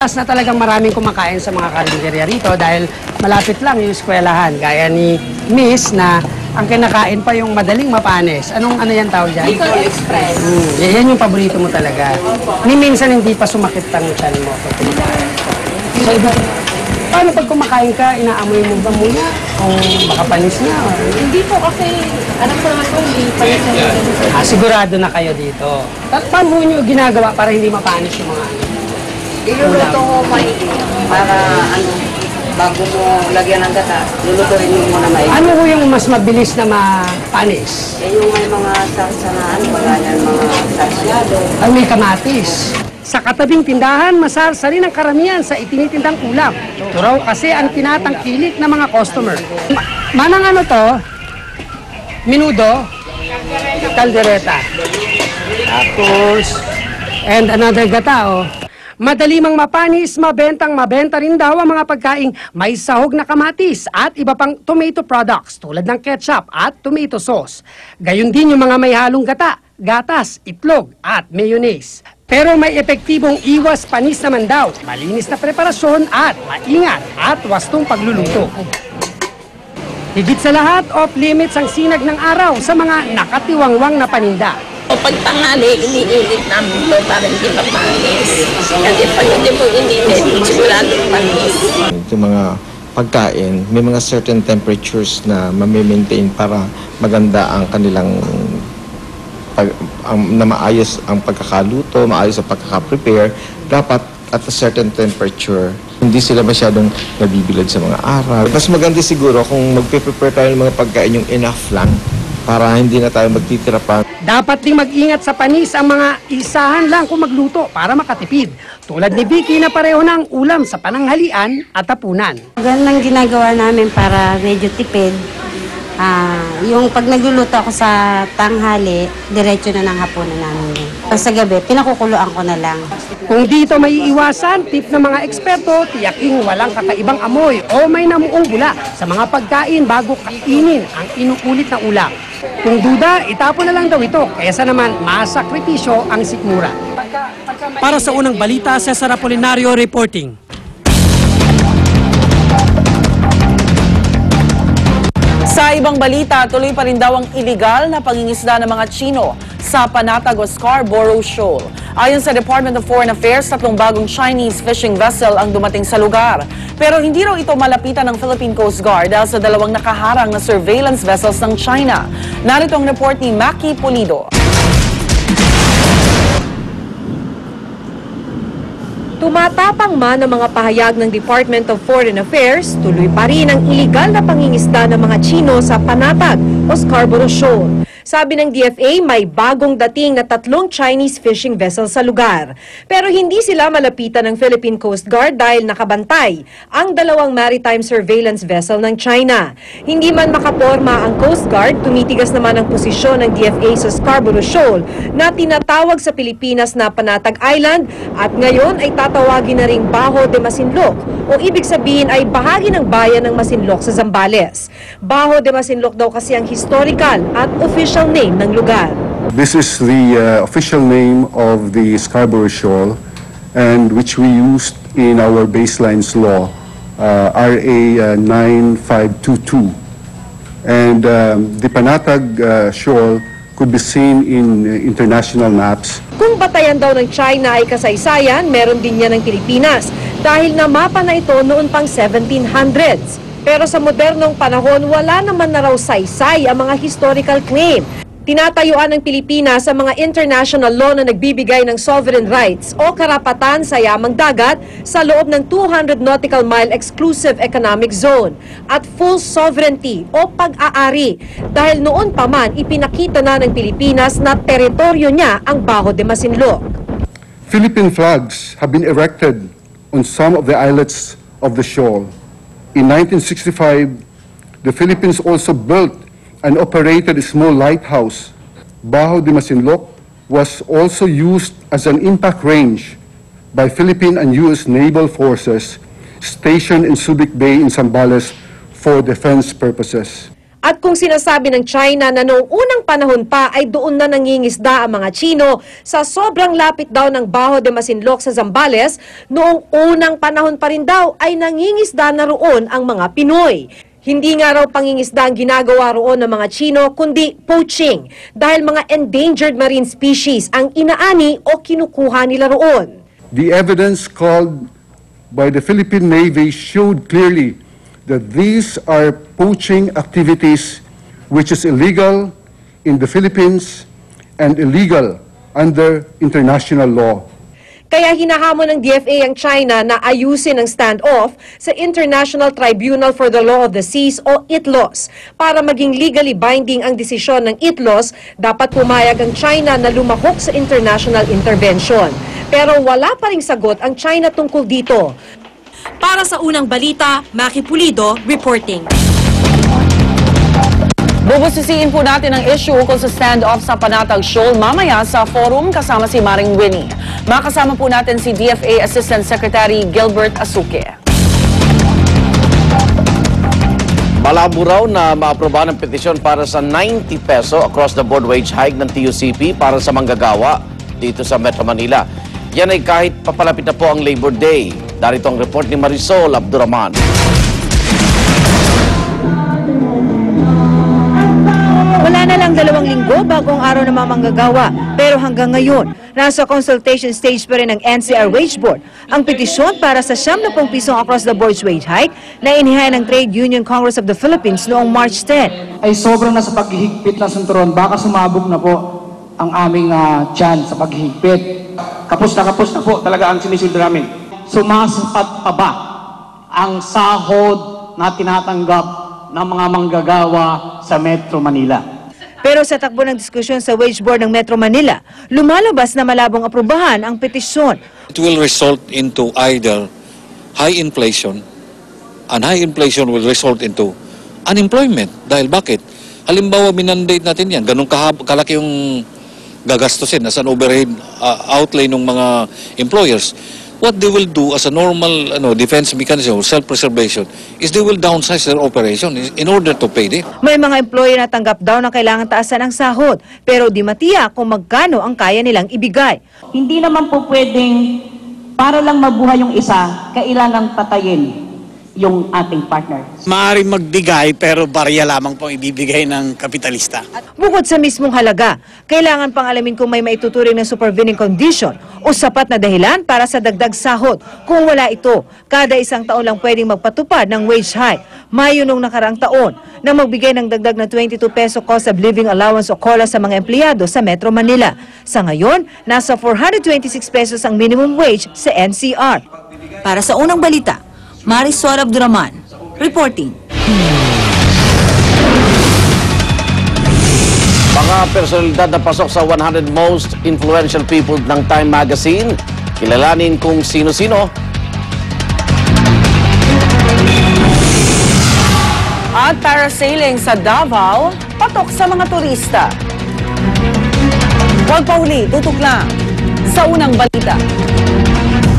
Na talagang maraming kumakain sa mga karinderya rito dahil malapit lang yung eskwelahan. Gaya ni Miss na ang kinakain pa yung madaling mapanis. Ano yan tawag dyan? Bicol Express. Yan yung paborito mo talaga. Ni minsan hindi pa sumakit ang tiyan mo. So, paano pag kumakain ka, inaamoy mo ba muna? Kung baka panis na? Hindi po kasi, alam ko naman po, hindi panis na Sigurado na kayo dito. Paano nyo ginagawa para hindi mapanis yung mga ano? Iluluto mo maigi para bago mo lagyan ng gata, lulutuin mo muna maigi. Ano ho yung mas mabilis na mapanis? Yung may mga sarsanaan, mga sarsyado. Ay, may kamatis. Sa katabing tindahan, masarsa rin ang karamihan sa itinitindang ulam. Ito raw kasi ang tinatangkilik ng mga customer. Manang ano to? Minudo? Caldereta. Tapos, and another gata, oh. Madali mang mapanis, mabenta rin daw ang mga pagkaing may sahog na kamatis at iba pang tomato products tulad ng ketchup at tomato sauce. Gayon din yung mga may halong gata, gatas, itlog at mayonnaise. Pero may epektibong iwas panis naman daw, malinis na preparasyon at maingat at wastong pagluluto. Higit sa lahat, off-limits ang sinag ng araw sa mga nakatiwangwang na paninda. O pag tanghali, iniinit namin ito para hindi mapanis. Kasi pag hindi mo iniinit, sigurado panis. Yung mga pagkain, may mga certain temperatures na mamimaintain para maganda ang kanilang na maayos ang pagkakaluto, maayos ang pagkakaprepare. Dapat at a certain temperature, hindi sila masyadong nabibilad sa mga araw. Mas maganda siguro kung magpe-prepare tayo ng mga pagkain yung enough lang para hindi na tayo magtitira pa. Dapat ding mag-ingat sa panis ang mga isahan lang kung magluto para makatipid. Tulad ni Vicky na pareho ng ulam sa pananghalian at hapunan. Ganun ang ginagawa namin para medyo tipid. Yung pag nagluluto ako sa tanghali, diretso na ng hapunan namin. Sa gabi, pinakukuluan ko na lang. Kung dito may iiwasan, tip ng mga eksperto, tiyaking walang kakaibang amoy o may namuong bula sa mga pagkain bago kainin ang inuulit na ulam. Kung duda, itapon na lang daw ito, kaysa naman masakripisyo ang sikmura. Para sa unang balita, Cesar Apolinario reporting. Sa ibang balita, tuloy pa rin daw ang iligal na pangingisda ng mga Chino sa Panatag o Scarborough Shoal. Ayon sa Department of Foreign Affairs, 3 bagong Chinese fishing vessel ang dumating sa lugar. Pero hindi raw ito malapitan ng Philippine Coast Guard dahil sa 2 nakaharang na surveillance vessels ng China. Narito ang report ni Maki Pulido. Tumatapang man ang mga pahayag ng Department of Foreign Affairs, tuloy pa rin ang iligal na pangingisda ng mga Chino sa Panatag o Scarborough Shoal. Sabi ng DFA, may bagong dating na 3 Chinese fishing vessels sa lugar. Pero hindi sila malapitan ng Philippine Coast Guard dahil nakabantay ang 2 maritime surveillance vessel ng China. Hindi man makaporma ang Coast Guard, tumitigas naman ang posisyon ng DFA sa Scarborough Shoal na tinatawag sa Pilipinas na Panatag Island at ngayon ay tatawagin na ring Bajo de Masinloc o ibig sabihin ay bahagi ng bayan ng Masinloc sa Zambales. Bajo de Masinloc daw kasi ang historical at official name ng lugar. This is the official name of the Scarborough Shoal and which we used in our baselines law, RA 9522. And the Panatag Shoal could be seen in international maps. Kung batayan daw ng China ay kasaysayan, meron din yan ng Pilipinas dahil namapa na ito noon pang 1700s. Pero sa modernong panahon, wala naman na raw saysay ang mga historical claim. Tinatayuan ng Pilipinas sa mga international law na nagbibigay ng sovereign rights o karapatan sa yamang dagat sa loob ng 200 nautical mile exclusive economic zone at full sovereignty o pag-aari dahil noon pa man ipinakita na ng Pilipinas na teritoryo niya ang Bajo de Masinloc. Philippine flags have been erected on some of the islets of the shoal. In 1965, the Philippines also built and operated a small lighthouse. Bajo de Masinloc was also used as an impact range by Philippine and U.S. naval forces stationed in Subic Bay in Zambales for defense purposes. At kung sinasabi ng China na noong unang panahon pa ay doon na nangingisda ang mga Chino sa sobrang lapit daw ng Bajo de Masinloc sa Zambales, noong unang panahon pa rin daw ay nangingisda na roon ang mga Pinoy. Hindi nga raw pangingisda ang ginagawa roon ng mga Chino, kundi poaching dahil mga endangered marine species ang inaani o kinukuha nila roon. The evidence called by the Philippine Navy showed clearly that these are poaching activities which is illegal in the Philippines and illegal under international law. Kaya hinahamon ng DFA ang China na ayusin ang standoff sa International Tribunal for the Law of the Seas o ITLOS. Para maging legally binding ang desisyon ng ITLOS, dapat pumayag ang China na lumahok sa international intervention. Pero wala pa ring sagot ang China tungkol dito. Para sa unang balita, Maki Pulido reporting. Bubusisiin po natin ang issue ukol sa standoff sa Panatag Shoal mamaya sa forum kasama si Maring Winnie. Makasama po natin si DFA Assistant Secretary Gilbert Asuque. Malabo raw na maaprobahan ang petisyon para sa 90 peso across-the-board wage hike ng TUCP para sa manggagawa dito sa Metro Manila. Yan ay kahit papalapit na po ang Labor Day. Darito ang report ni Marisol Abduraman. Wala na lang 2 linggo bago ang araw ng mga manggagawa. Pero hanggang ngayon, nasa consultation stage pa rin ng NCR Wage Board ang petisyon para sa 70 pisong across-the-board wage hike na inihain ng Trade Union Congress of the Philippines noong March 10. Ay sobrang nasa paghihigpit ng sunturon, baka sumabog na po ang aming tiyan sa paghihigpit. Kapos na po talaga ang sinisildo namin. Sumasapat pa ba ang sahod na tinatanggap ng mga manggagawa sa Metro Manila? Pero sa takbo ng diskusyon sa Wage Board ng Metro Manila, lumalabas na malabong aprubahan ang petisyon. It will result into either high inflation, and high inflation will result into unemployment. Dahil bakit? Halimbawa, minandate natin yan, ganun kalaki yung gagastusin as an overhead outlay ng mga employers. What they will do as a normal defense mechanism, self-preservation, is they will downsize their operation in order to pay them. May mga employer na tanggap daw na kailangan taasan ang sahod, pero di matiyak kung magkano ang kaya nilang ibigay. Hindi naman po pwedeng para lang mabuhay yung isa, kailangang patayin yung ating partner. Maaaring magbigay pero barya lamang pong ibibigay ng kapitalista. Bukod sa mismong halaga, kailangan pang alamin kung may maituturing na supervening condition o sapat na dahilan para sa dagdag sahod. Kung wala ito, kada isang taon lang pwedeng magpatupad ng wage hike. Mayo nung nakaraang taon na magbigay ng dagdag na 22 peso cost of living allowance o COLA sa mga empleyado sa Metro Manila. Sa ngayon, nasa 426 pesos ang minimum wage sa NCR. Para sa unang balita, Marisol Abduraman, reporting. Mga personalidad na pasok sa 100 most influential people ng Time Magazine. Kilalanin kung sino-sino. At parasailing sa Davao, patok sa mga turista. Huwag pa huli, tutok lang sa unang balita.